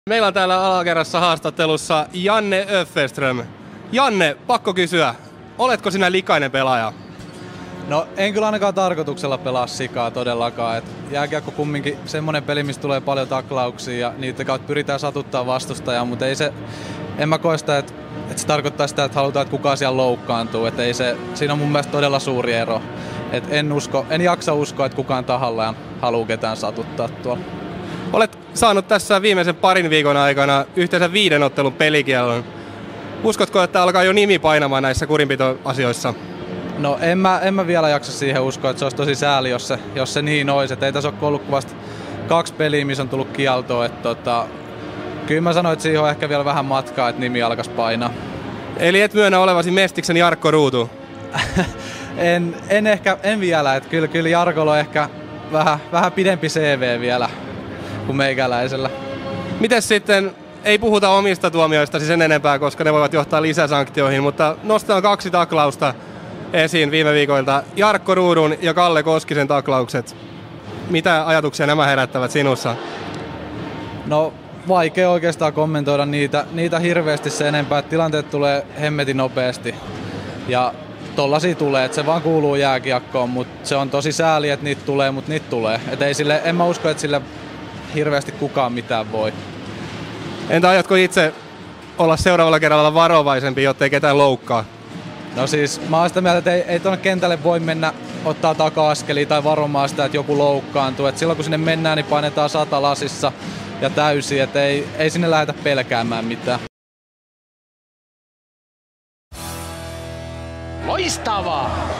Meillä on täällä alakerrassa haastattelussa Janne Öfferström. Janne, pakko kysyä, oletko sinä likainen pelaaja? No en kyllä ainakaan tarkoituksella pelaa sikaa todellakaan. Et jääkiekko kumminkin semmonen peli, missä tulee paljon taklauksia ja niitä kautta pyritään satuttaa vastustajaa, mutta ei se, en mä koe sitä, että se tarkoittaa sitä, että halutaan, että kukaan siellä loukkaantuu. Et ei se, siinä on mun mielestä todella suuri ero. Et en jaksa uskoa, että kukaan tahallaan haluaa ketään satuttaa tuolla. Olet saanut tässä viimeisen parin viikon aikana yhteensä 5 ottelun pelikiellon. Uskotko, että alkaa jo nimi painamaan näissä kurinpitoasioissa? No en mä vielä jaksa siihen uskoa, että se olisi tosi sääli, jos se niin olisi. Et ei tässä ole ollut kuin vasta 2 peliä, missä on tullut kieltoa. Kyllä mä sanoin, että siihen on ehkä vielä vähän matkaa, että nimi alkaisi painaa. Eli et myönnä olevasi Mestiksen Jarkko Ruutu? en vielä. Että kyllä Jarkolla on ehkä vähän pidempi CV vielä kuin meikäläisellä. Mites sitten, ei puhuta omista tuomioista sen enempää, koska ne voivat johtaa lisäsanktioihin, mutta nostetaan 2 taklausta esiin viime viikoilta. Jarkko Ruudun ja Kalle Koskisen taklaukset. Mitä ajatuksia nämä herättävät sinussa? No vaikea oikeastaan kommentoida niitä hirveästi sen enempää, että tilanteet tulee hemmetin nopeasti. Ja tollasia tulee, että se vaan kuuluu jääkiekkoon, mutta se on tosi sääli, että niitä tulee, mutta niitä tulee. Et en mä usko, että sille hirveästi kukaan mitään voi. Entä aiotko itse olla seuraavalla kerralla varovaisempi, jottei ketään loukkaa? No siis mä oon sitä mieltä, että ei tuonne kentälle voi mennä ottaa taka-askelia tai varomaan sitä, että joku loukkaantuu. Et silloin kun sinne mennään, niin painetaan 100 lasissa ja täysin, että ei sinne lähdetä pelkäämään mitään. Loistavaa!